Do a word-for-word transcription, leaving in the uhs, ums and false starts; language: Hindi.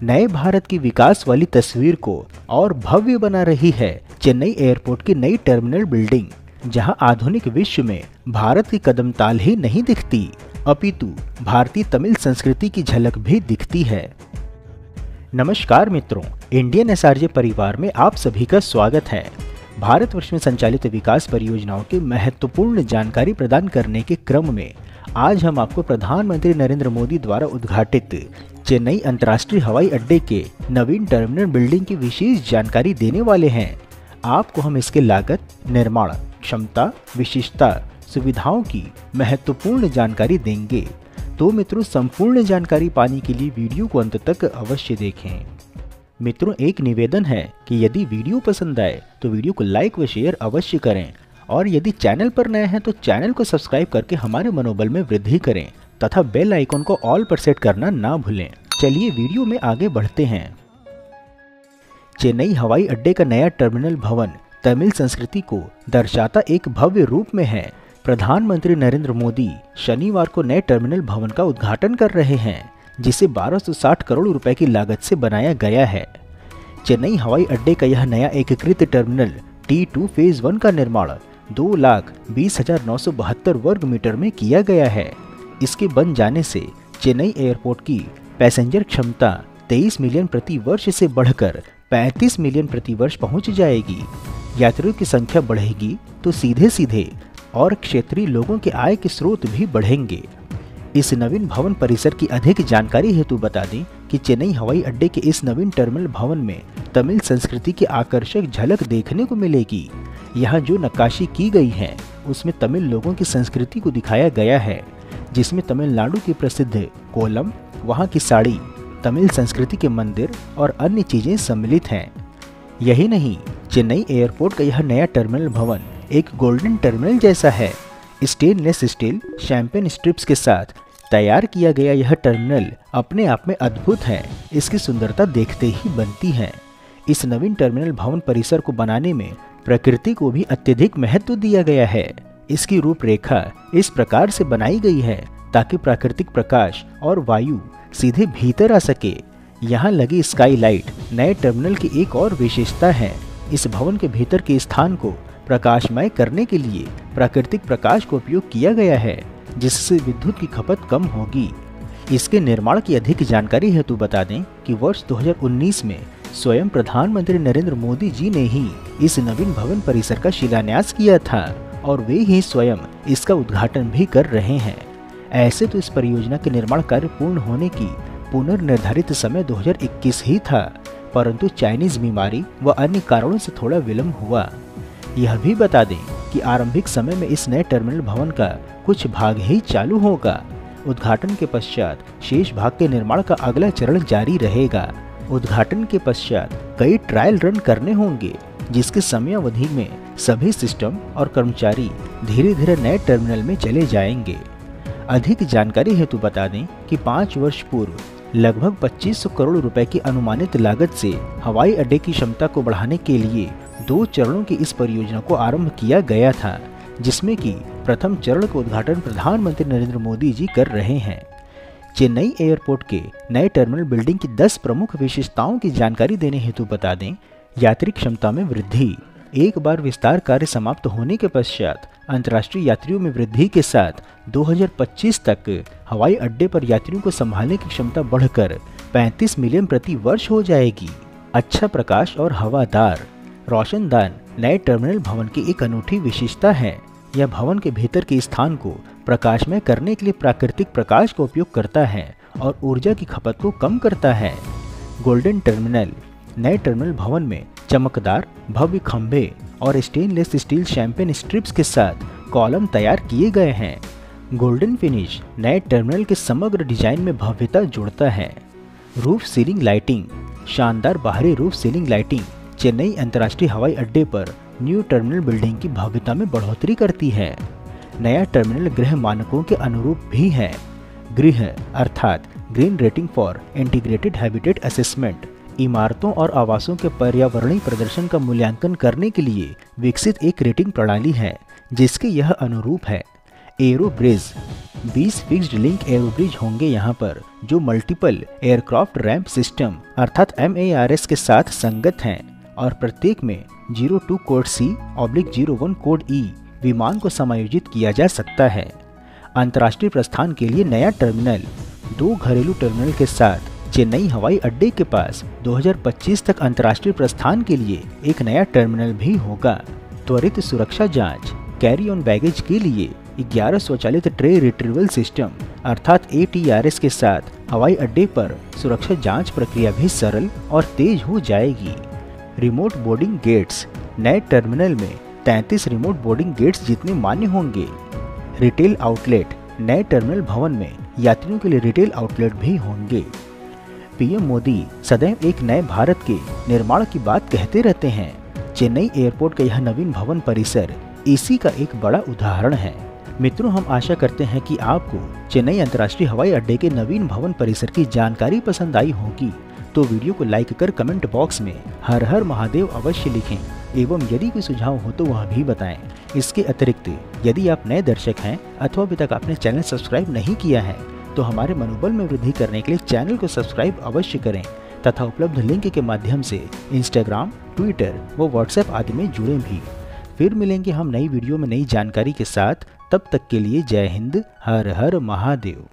नए भारत की विकास वाली तस्वीर को और भव्य बना रही है चेन्नई एयरपोर्ट की नई टर्मिनल बिल्डिंग, जहां आधुनिक विश्व में भारत की कदमताल ही नहीं दिखती, अपितु भारतीय तमिल संस्कृति की झलक भी दिखती है। नमस्कार मित्रों, इंडियन एसआरजे परिवार में आप सभी का स्वागत है। भारतवर्ष में संचालित विकास परियोजनाओं की महत्वपूर्ण जानकारी प्रदान करने के क्रम में आज हम आपको प्रधानमंत्री नरेंद्र मोदी द्वारा उद्घाटित चेन्नई अंतर्राष्ट्रीय हवाई अड्डे के नवीन टर्मिनल बिल्डिंग की विशेष जानकारी देने वाले हैं। आपको हम इसके लागत, निर्माण क्षमता, विशिष्टता, सुविधाओं की महत्वपूर्ण जानकारी देंगे। तो मित्रों, संपूर्ण जानकारी पाने के लिए वीडियो को अंत तक अवश्य देखें। मित्रों, एक निवेदन है कि यदि वीडियो पसंद आए तो वीडियो को लाइक व शेयर अवश्य करें, और यदि चैनल पर नए हैं तो चैनल को सब्सक्राइब करके हमारे मनोबल में वृद्धि करें तथा बेल आइकन को ऑल पर सेट करना ना भूलें। चलिए वीडियो में आगे बढ़ते हैं। चेन्नई हवाई अड्डे का नया टर्मिनल भवन तमिल संस्कृति को दर्शाता एक भव्य रूप में है। प्रधानमंत्री नरेंद्र मोदी शनिवार को नए टर्मिनल भवन का उद्घाटन कर रहे हैं, जिसे बारह सौ साठ करोड़ रुपए की लागत से बनाया गया है। चेन्नई हवाई अड्डे का यह नया एकीकृत terminal T two phase one का निर्माण दो लाख बीस हजार नौ सौ बहत्तर वर्ग मीटर में किया गया है। इसके बन जाने से चेन्नई एयरपोर्ट की पैसेंजर क्षमता तेईस मिलियन प्रति वर्ष से बढ़कर पैंतीस मिलियन प्रति वर्ष पहुंच जाएगी। यात्रियों की संख्या बढ़ेगी तो सीधे सीधे और क्षेत्रीय लोगों के आय के स्रोत भी बढ़ेंगे। इस नवीन भवन परिसर की अधिक जानकारी हेतु बता दें कि चेन्नई हवाई अड्डे के इस नवीन टर्मिनल भवन में तमिल संस्कृति की आकर्षक झलक देखने को मिलेगी। यहाँ जो नक्काशी की गई है उसमें तमिल लोगों की संस्कृति को दिखाया गया है, जिसमें तमिलनाडु की प्रसिद्ध कोलम, वहाँ की साड़ी, तमिल संस्कृति के मंदिर और अन्य चीजें सम्मिलित हैं। यही नहीं, चेन्नई एयरपोर्ट का यह नया टर्मिनल भवन एक गोल्डन टर्मिनल जैसा है। स्टेनलेस स्टील शैंपेन स्ट्रिप्स के साथ तैयार किया गया यह टर्मिनल अपने आप में अद्भुत है। इसकी सुंदरता देखते ही बनती है। इस नवीन टर्मिनल भवन परिसर को बनाने में प्रकृति को भी अत्यधिक महत्व दिया गया है। इसकी रूपरेखा इस प्रकार से बनाई गई है ताकि प्राकृतिक प्रकाश और वायु सीधे भीतर आ सके। यहाँ लगी स्काई लाइट नए टर्मिनल की एक और विशेषता है। इस भवन के भीतर के स्थान को प्रकाशमय करने के लिए प्राकृतिक प्रकाश का उपयोग किया गया है, जिससे विद्युत की खपत कम होगी। इसके निर्माण की अधिक जानकारी हेतु बता दें कि वर्ष दो हज़ार उन्नीस में स्वयं प्रधानमंत्री नरेंद्र मोदी जी ने ही इस नवीन भवन परिसर का शिलान्यास किया था, और वे ही स्वयं इसका उद्घाटन भी कर रहे हैं। ऐसे तो इस परियोजना के निर्माण कार्य पूर्ण होने की पुनर्निर्धारित समय दो हज़ार इक्कीस ही था, परंतु चाइनीज बीमारी व अन्य कारणों से थोड़ा विलंब हुआ। यह भी बता दें कि आरंभिक समय में इस नए टर्मिनल भवन का कुछ भाग ही चालू होगा। उद्घाटन के पश्चात शेष भाग के निर्माण का अगला चरण जारी रहेगा। उद्घाटन के पश्चात कई ट्रायल रन करने होंगे, जिसके समयावधि में सभी सिस्टम और कर्मचारी धीरे धीरे नए टर्मिनल में चले जाएंगे। अधिक जानकारी हेतु बता दें कि पाँच वर्ष पूर्व लगभग पच्चीस सौ करोड़ रुपए की अनुमानित लागत से हवाई अड्डे की क्षमता को बढ़ाने के लिए दो चरणों की इस परियोजना को आरंभ किया गया था, जिसमें कि प्रथम चरण का उद्घाटन प्रधानमंत्री नरेंद्र मोदी जी कर रहे हैं। चेन्नई एयरपोर्ट के नए टर्मिनल बिल्डिंग की दस प्रमुख विशेषताओं की जानकारी देने हेतु बता दें। यात्री क्षमता में वृद्धि। एक बार विस्तार कार्य समाप्त होने के पश्चात अंतर्राष्ट्रीय यात्रियों में वृद्धि के साथ दो हज़ार पच्चीस तक हवाई अड्डे पर यात्रियों को संभालने की क्षमता बढ़कर पैंतीस मिलियन प्रति वर्ष हो जाएगी। अच्छा प्रकाश और हवादार रोशनदान नए टर्मिनल भवन की एक अनूठी विशेषता है। यह भवन के भीतर के स्थान को प्रकाशमय करने के लिए प्राकृतिक प्रकाश का उपयोग करता है और ऊर्जा की खपत को कम करता है। गोल्डन टर्मिनल नए टर्मिनल भवन में चमकदार भव्य खंभे और स्टेनलेस स्टील शैंपेन स्ट्रिप्स के साथ कॉलम तैयार किए गए हैं। गोल्डन फिनिश नए टर्मिनल के समग्र डिजाइन में भव्यता जोड़ता है। रूफ सीलिंग लाइटिंग शानदार बाहरी रूफ सीलिंग लाइटिंग चेन्नई अंतर्राष्ट्रीय हवाई अड्डे पर न्यू टर्मिनल बिल्डिंग की भव्यता में बढ़ोतरी करती है। नया टर्मिनल गृह मानकों के अनुरूप भी है। गृह अर्थात green rating for integrated habitat assessment इमारतों और आवासों के पर्यावरणीय प्रदर्शन का मूल्यांकन करने के लिए विकसित एक रेटिंग प्रणाली है, जिसके यह अनुरूप है। Aero bridge. बीस फिक्स्ड लिंक एरो ब्रिज होंगे यहाँ पर, जो मल्टीपल एयरक्राफ्ट रैंप सिस्टम अर्थात एम ए आर एस के साथ संगत हैं और प्रत्येक में zero two code C oblique zero one code E विमान को समायोजित किया जा सकता है। अंतर्राष्ट्रीय प्रस्थान के लिए नया टर्मिनल। दो घरेलू टर्मिनल के साथ चेन्नई हवाई अड्डे के पास दो हज़ार पच्चीस तक अंतर्राष्ट्रीय प्रस्थान के लिए एक नया टर्मिनल भी होगा। त्वरित सुरक्षा जांच। कैरी ऑन बैगेज के लिए ग्यारह स्वचालित ट्रे रिट्रीवल सिस्टम अर्थात ए टी आर एस के साथ हवाई अड्डे पर सुरक्षा जांच प्रक्रिया भी सरल और तेज हो जाएगी। Remote boarding gates. नए टर्मिनल में तैंतीस रिमोट बोर्डिंग गेट्स जितने मान्य होंगे। Retail outlet. नए टर्मिनल भवन में यात्रियों के लिए रिटेल आउटलेट भी होंगे। पीएम मोदी सदैव एक नए भारत के निर्माण की बात कहते रहते हैं। चेन्नई एयरपोर्ट का यह नवीन भवन परिसर इसी का एक बड़ा उदाहरण है। मित्रों, हम आशा करते हैं कि आपको चेन्नई अंतर्राष्ट्रीय हवाई अड्डे के नवीन भवन परिसर की जानकारी पसंद आई होगी। तो वीडियो को लाइक कर कमेंट बॉक्स में हर हर महादेव अवश्य लिखें एवं यदि कोई सुझाव हो तो वह भी बताएं। इसके अतिरिक्त यदि आप नए दर्शक हैं अथवा अभी तक आपने चैनल सब्सक्राइब नहीं किया है तो हमारे मनोबल में वृद्धि करने के लिए चैनल को सब्सक्राइब अवश्य करें तथा उपलब्ध लिंक के माध्यम से इंस्टाग्राम, ट्विटर व व्हाट्सएप आदि में जुड़ें भी। फिर मिलेंगे हम नई वीडियो में नई जानकारी के साथ। तब तक के लिए जय हिंद, हर हर महादेव।